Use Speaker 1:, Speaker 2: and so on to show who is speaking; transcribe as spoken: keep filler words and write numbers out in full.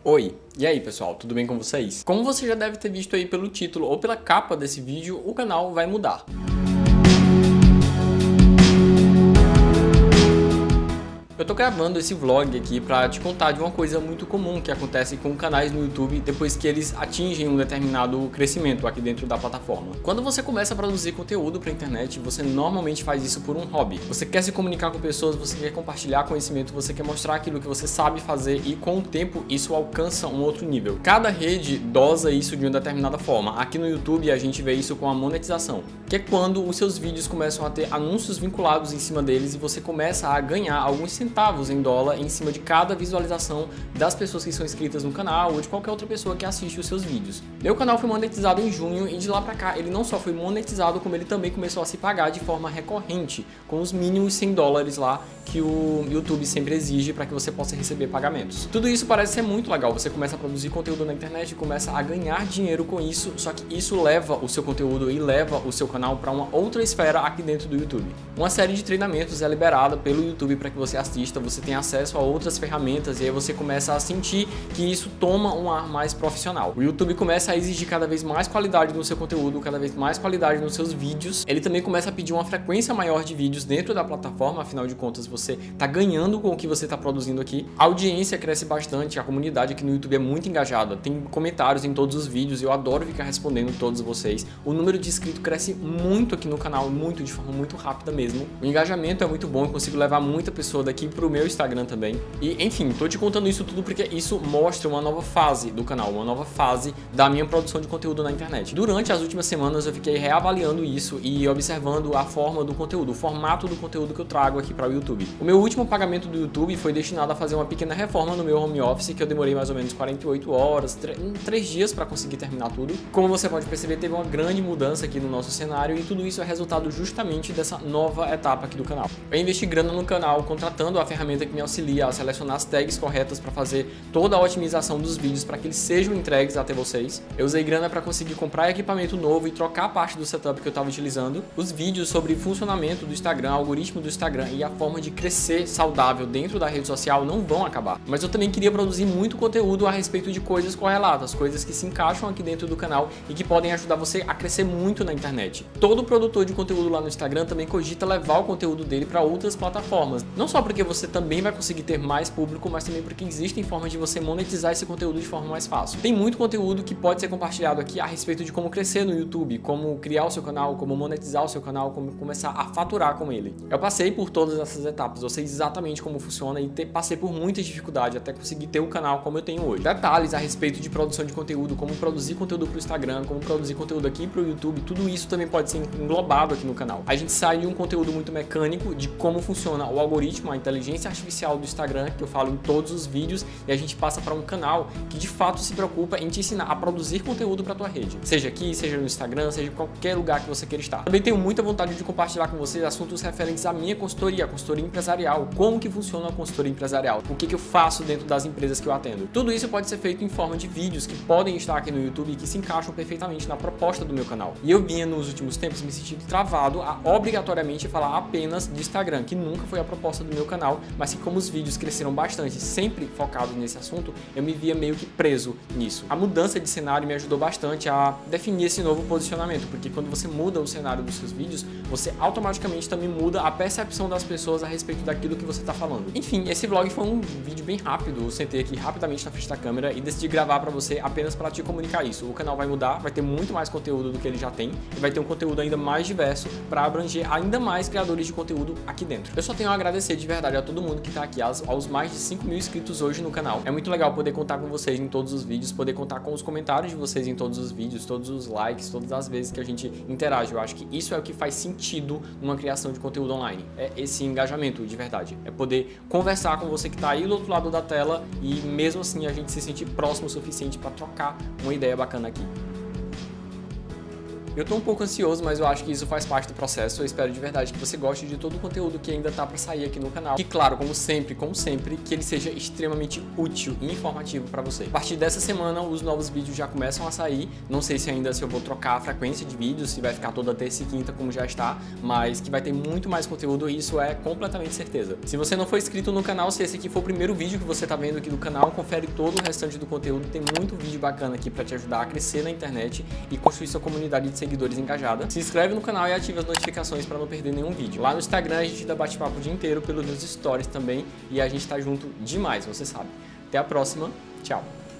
Speaker 1: Oi, e aí pessoal, tudo bem com vocês? Como você já deve ter visto aí pelo título ou pela capa desse vídeo, o canal vai mudar. Eu tô gravando esse vlog aqui pra te contar de uma coisa muito comum que acontece com canais no YouTube depois que eles atingem um determinado crescimento aqui dentro da plataforma. Quando você começa a produzir conteúdo pra internet, você normalmente faz isso por um hobby. Você quer se comunicar com pessoas, você quer compartilhar conhecimento, você quer mostrar aquilo que você sabe fazer e com o tempo isso alcança um outro nível. Cada rede dosa isso de uma determinada forma. Aqui no YouTube a gente vê isso com a monetização, que é quando os seus vídeos começam a ter anúncios vinculados em cima deles e você começa a ganhar alguns centavos em dólar em cima de cada visualização das pessoas que são inscritas no canal ou de qualquer outra pessoa que assiste os seus vídeos. Meu canal foi monetizado em junho e de lá pra cá ele não só foi monetizado, como ele também começou a se pagar de forma recorrente, com os mínimos cem dólares lá que o YouTube sempre exige para que você possa receber pagamentos. Tudo isso parece ser muito legal, você começa a produzir conteúdo na internet e começa a ganhar dinheiro com isso, só que isso leva o seu conteúdo e leva o seu canal para uma outra esfera aqui dentro do YouTube. Uma série de treinamentos é liberada pelo YouTube para que você assista, você tem acesso a outras ferramentas e aí você começa a sentir que isso toma um ar mais profissional. O YouTube começa a exigir cada vez mais qualidade no seu conteúdo, cada vez mais qualidade nos seus vídeos. Ele também começa a pedir uma frequência maior de vídeos dentro da plataforma, afinal de contas você está ganhando com o que você está produzindo aqui. A audiência cresce bastante, a comunidade aqui no YouTube é muito engajada, tem comentários em todos os vídeos, eu adoro ficar respondendo todos vocês. O número de inscritos cresce muito aqui no canal, muito, de forma muito rápida mesmo. O engajamento é muito bom, eu consigo levar muita pessoa daqui pro meu Instagram também. E enfim, tô te contando isso tudo porque isso mostra uma nova fase do canal, uma nova fase da minha produção de conteúdo na internet. Durante as últimas semanas eu fiquei reavaliando isso e observando a forma do conteúdo, o formato do conteúdo que eu trago aqui para o YouTube. O meu último pagamento do YouTube foi destinado a fazer uma pequena reforma no meu home office, que eu demorei mais ou menos quarenta e oito horas, três dias para conseguir terminar tudo. Como você pode perceber, teve uma grande mudança aqui no nosso cenário e tudo isso é resultado justamente dessa nova etapa aqui do canal. Eu investi grana no canal, contratando a ferramenta que me auxilia a selecionar as tags corretas para fazer toda a otimização dos vídeos para que eles sejam entregues até vocês. Eu usei grana para conseguir comprar equipamento novo e trocar parte do setup que eu estava utilizando. Os vídeos sobre funcionamento do Instagram, algoritmo do Instagram e a forma de crescer saudável dentro da rede social não vão acabar. Mas eu também queria produzir muito conteúdo a respeito de coisas correlatas, coisas que se encaixam aqui dentro do canal e que podem ajudar você a crescer muito na internet. Todo produtor de conteúdo lá no Instagram também cogita levar o conteúdo dele para outras plataformas. Não só porque você também vai conseguir ter mais público, mas também porque existem formas de você monetizar esse conteúdo de forma mais fácil. Tem muito conteúdo que pode ser compartilhado aqui a respeito de como crescer no YouTube, como criar o seu canal, como monetizar o seu canal, como começar a faturar com ele. Eu passei por todas essas etapas, eu sei exatamente como funciona e ter, passei por muita dificuldade até conseguir ter o canal como eu tenho hoje. Detalhes a respeito de produção de conteúdo, como produzir conteúdo para o Instagram, como produzir conteúdo aqui para o YouTube, tudo isso também pode ser englobado aqui no canal. A gente sai de um conteúdo muito mecânico de como funciona o algoritmo, a inteligência artificial do Instagram, que eu falo em todos os vídeos, e a gente passa para um canal que de fato se preocupa em te ensinar a produzir conteúdo para tua rede, seja aqui, seja no Instagram, seja em qualquer lugar que você queira estar. Também tenho muita vontade de compartilhar com vocês assuntos referentes à minha consultoria, a consultoria empresarial, como que funciona a consultoria empresarial, o que que eu faço dentro das empresas que eu atendo. Tudo isso pode ser feito em forma de vídeos que podem estar aqui no YouTube e que se encaixam perfeitamente na proposta do meu canal. E eu vinha nos últimos tempos me sentindo travado a obrigatoriamente falar apenas de Instagram, que nunca foi a proposta do meu canal, mas que como os vídeos cresceram bastante, sempre focados nesse assunto, eu me via meio que preso nisso. A mudança de cenário me ajudou bastante a definir esse novo posicionamento, porque quando você muda o cenário dos seus vídeos, você automaticamente também muda a percepção das pessoas a respeito daquilo que você está falando. Enfim, esse vlog foi um vídeo bem rápido, eu sentei aqui rapidamente na frente da câmera e decidi gravar para você apenas para te comunicar isso. O canal vai mudar, vai ter muito mais conteúdo do que ele já tem e vai ter um conteúdo ainda mais diverso para abranger ainda mais criadores de conteúdo aqui dentro. Eu só tenho a agradecer de verdade a todo mundo que está aqui, aos, aos mais de cinco mil inscritos hoje no canal. É muito legal poder contar com vocês em todos os vídeos, poder contar com os comentários de vocês em todos os vídeos, todos os likes, todas as vezes que a gente interage. Eu acho que isso é o que faz sentido numa criação de conteúdo online. É esse engajamento de verdade. É poder conversar com você que está aí do outro lado da tela e mesmo assim a gente se sentir próximo o suficiente para trocar uma ideia bacana aqui. Eu tô um pouco ansioso, mas eu acho que isso faz parte do processo. Eu espero de verdade que você goste de todo o conteúdo que ainda tá para sair aqui no canal. E claro, como sempre, como sempre, que ele seja extremamente útil e informativo para você. A partir dessa semana, os novos vídeos já começam a sair. Não sei se ainda se eu vou trocar a frequência de vídeos, se vai ficar toda terça e quinta como já está, mas que vai ter muito mais conteúdo e isso é completamente certeza. Se você não for inscrito no canal, se esse aqui for o primeiro vídeo que você tá vendo aqui do canal, confere todo o restante do conteúdo. Tem muito vídeo bacana aqui para te ajudar a crescer na internet e construir sua comunidade de seguidores engajada. Se inscreve no canal e ativa as notificações para não perder nenhum vídeo. Lá no Instagram a gente dá bate-papo o dia inteiro pelos meus stories também e a gente tá junto demais, você sabe. Até a próxima, tchau!